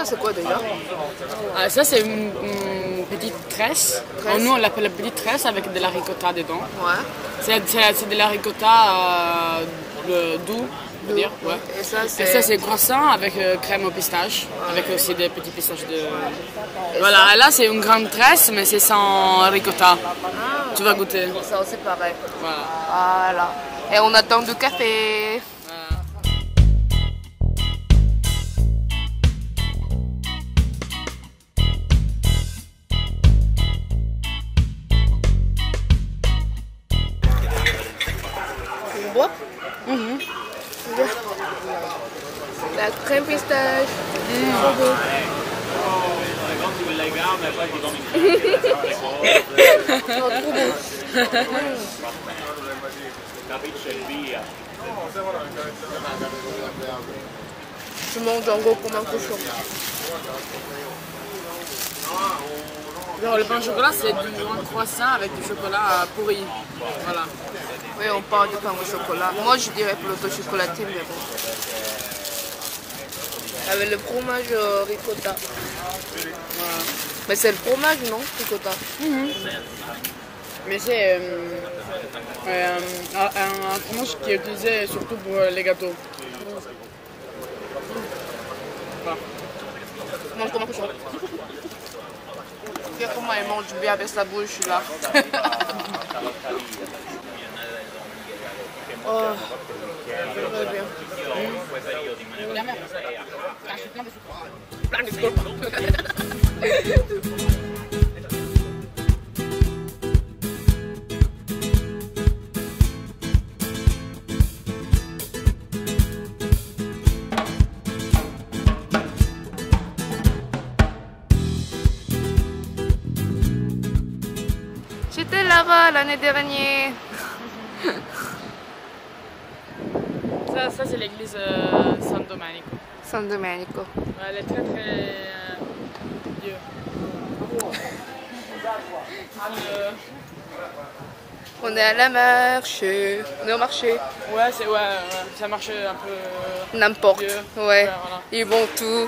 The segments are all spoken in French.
ricotta, c'est quoi déjà? Ah, ça, c'est une petite tresse. Nous, on l'appelle la petite tresse avec de la ricotta dedans. Ouais. C'est de la ricotta doux, je veux dire. Ouais. Et ça, c'est croissant avec crème au pistache, avec aussi des petits pistaches de... Voilà, et là, c'est une grande tresse, mais c'est sans ricotta. Tu vas goûter. Ça aussi pareil. Voilà. Voilà. Et on attend du café. On boit? La crème pistache. Trop beau. Oh, trop beau. Je mange en gros comme un cochon. Alors, le pain au chocolat, c'est un croissant avec du chocolat pourri. Voilà. Oui, on parle du pain au chocolat. Moi, je dirais plutôt chocolaté, mais bon. Avec le fromage ricotta. Voilà. Mais c'est le fromage, non, ricotta? Mais c'est un fromage qui est utilisé surtout pour les gâteaux. Voilà. Je mange comme un cochon. Regarde comment elle mange bien avec sa bouche là. Oh, très bien. J'étais là-bas l'année dernière. Ça c'est l'église San Domenico. San Domenico. Ouais, elle est très très vieux. On est à la marche. On est au marché. Ouais, ça marche un peu. N'importe. Vieux. Ouais. Ouais, voilà. Ils vont tout.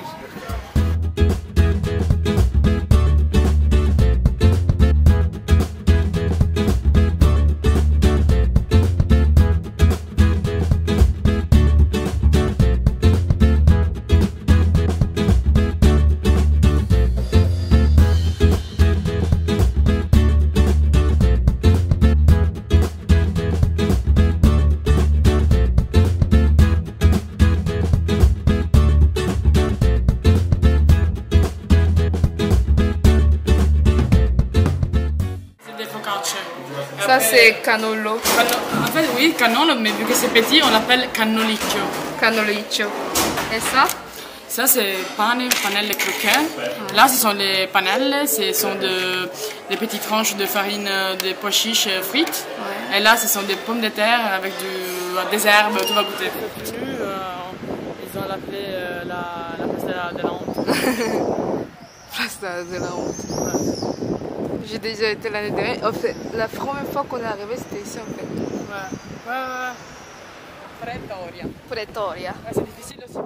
Ça c'est cannolo. En fait, oui, cannolo, mais vu que c'est petit, on l'appelle cannolicchio. Cannolicchio. Et ça? Ça, c'est panelle croquets. Là, ce sont les panelles, ce sont des petites tranches de farine de pois chiches frites. Ouais. Et là, ce sont des pommes de terre avec des herbes, tout va goûter. Ils ont appelé la place de la honte. Place de la honte. Ouais. J'ai déjà été l'année dernière. En fait, la première fois qu'on est arrivé, c'était ici en fait. Ouais. Pretoria. Pretoria. Ouais, c'est difficile aussi.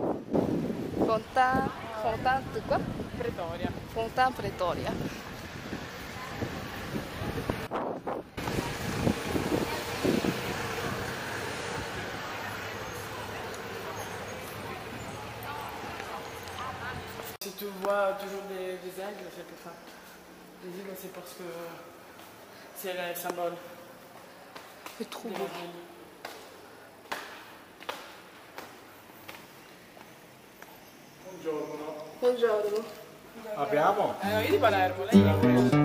Fontaine de quoi? Pretoria. Fontaine Pretoria. Si tu vois toujours des aigles, c'est pour ça. Les aigles, c'est parce que c'est le symbole. C'est trop beau. Buongiorno. Abbiamo? Io di Palermo, lei?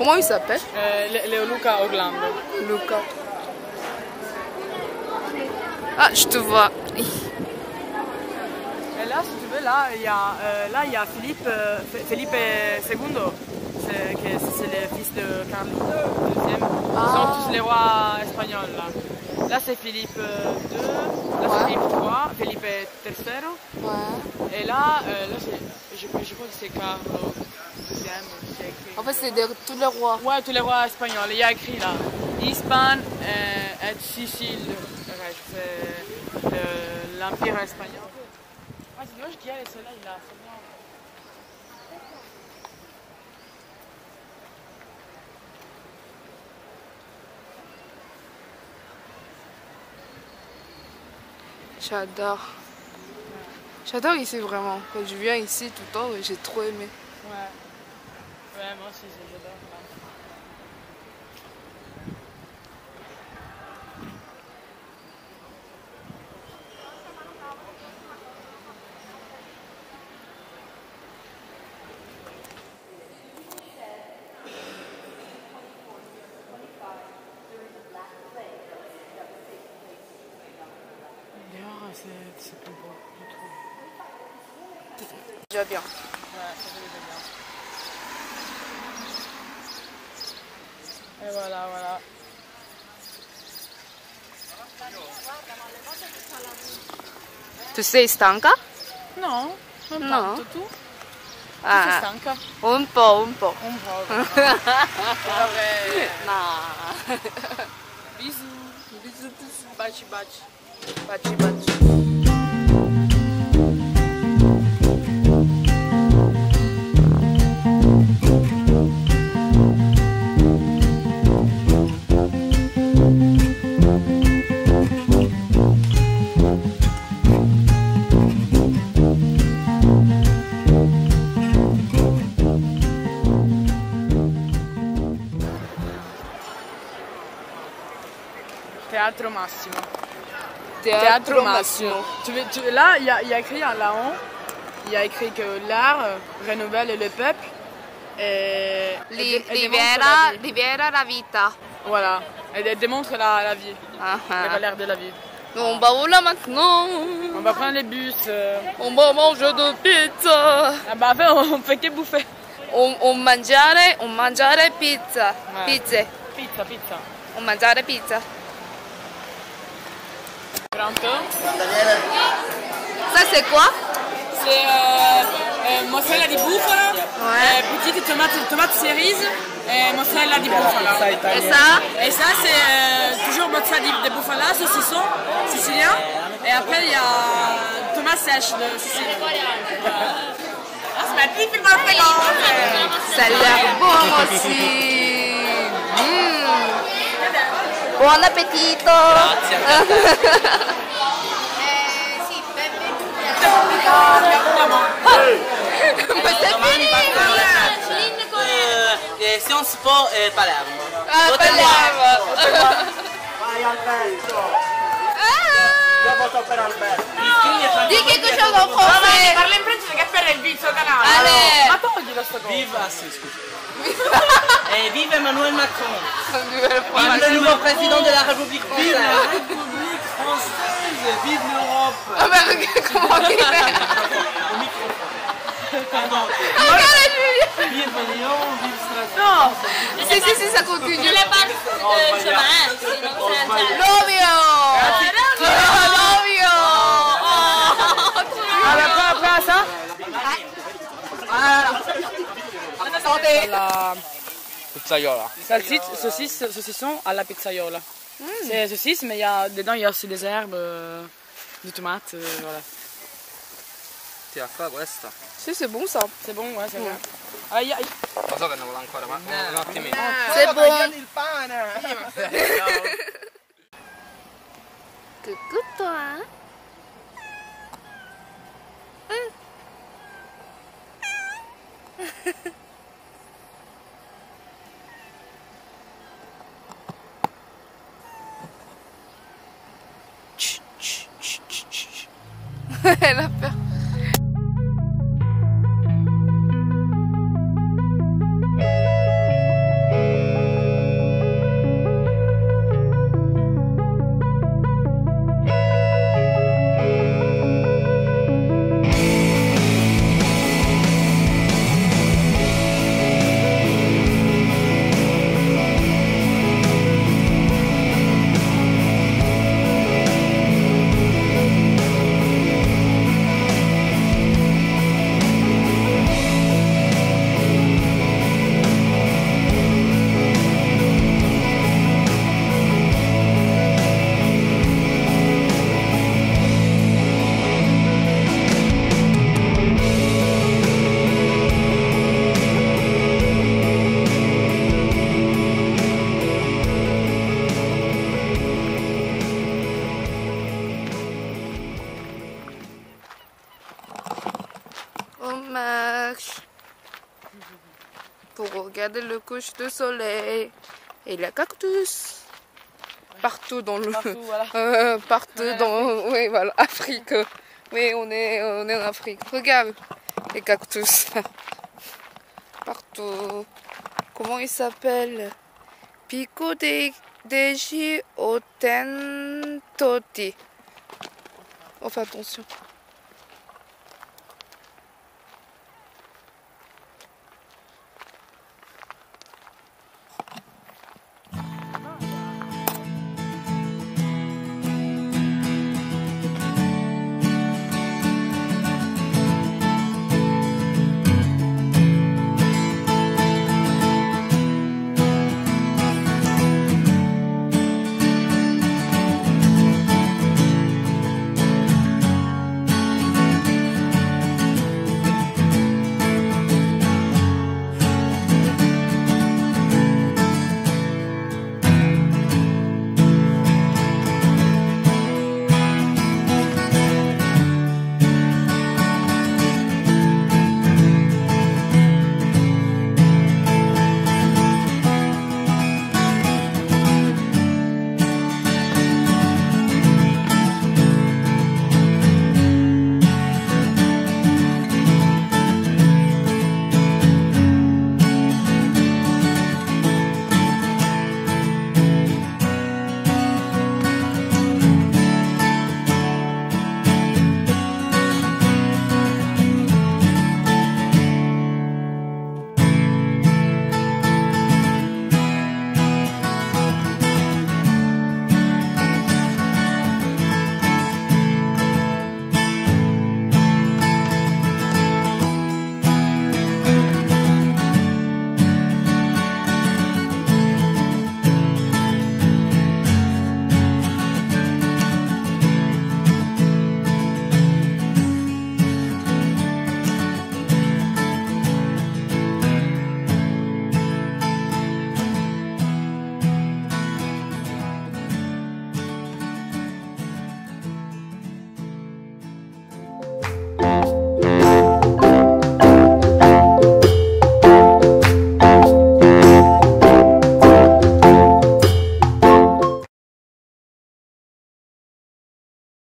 Comment il s'appelle? Luca Orlando. Luca. Ah, je te vois. Et là, si tu veux, là, il y a Philippe II. C'est le fils de Carlos II. Ils sont tous les rois espagnols, là. Là, c'est Philippe II. Là, c'est Philippe III. Philippe III. Ouais. Et là, je crois que c'est Carlos II. En fait, c'est tous les rois. Ouais, tous les rois espagnols. Il y a écrit là. Hispan et Sicile. C'est l'Empire espagnol. Ah, c'est dommage qu'il y a le soleil là. C'est bien. J'adore. J'adore ici vraiment. Quand je viens ici tout le temps, j'ai trop aimé. Ouais. Ouais, moi aussi j'adore. C'est plus beau, je trouve. Déjà bien. Ouais, ça fait déjà bien. Et voilà, voilà. Tu sei stanca? No, non No. tanto. Tu? Tu sei Ah, stanca? un po', un po'. Un po'. Vabbè. No. Bisous. Bisous, bisous. Baci, baci. Baci, baci. Teatro Massimo. Teatro Massimo. Là, il y a écrit en là-haut, il y a écrit que l'art renouvelle le peuple et Libera la vita. voilà, et démontre la vie, les valeurs de la vie. On va où là maintenant? On va prendre les bus. On va manger de pizza. Ah bah après, on fait que bouffer. On mangiare pizza. Ouais. Pizza. Pizza. On mangiare pizza. Pronto? Ça c'est quoi? C'est mozzarella di bufala, Ouais. petite tomate cerise et mozzarella di bufala. Et ça? Et ça c'est toujours mozzarella di bufala, saucisson sicilien. Et après il y a tomate sèche de Sicile. Ça a l'air bon aussi. Buon appetito. Ma c'est fini. Se non si può Palermo. Ah, Palermo. Vai Alberto! Ah. Io voto per Alberto! Di che cosa non fosse? Parla in francese che per il vizio canale. Allez. Ma toglilo sto coso. Vive, ah sì, scusa. Vive Emmanuel Macron. Vive Vive le nouveau président de la République française. Vive la République française! Vive l'Europe! Ah bah regarde comment il fait. Au micro. Pardon. Regarde Julie. Vive Lyon! Vive Strasbourg! Non. Si, ça continue. Lovio. Lovio. Après ça Santé. la Pizzaiola. saucisson à la pizzaiola. C'est saucisse mais dedans il y a aussi des herbes, des tomates, voilà. Ti va qua questa? Si, c'est bon ça. C'est bon, ouais, c'est bien. Aïe aïe. Lo so che ne vuole ancora, ma un attimino. C'est bon. Il pane! Coucou toi. Elle a peur. On marche pour regarder le coucher de soleil et les cactus. Partout dans le... Partout, voilà. partout dans... Oui, voilà, Afrique. Oui, on est en Afrique. Regarde les cactus. Partout. Comment il s'appelle? Pico degli Ottantoti. Oh, fais attention.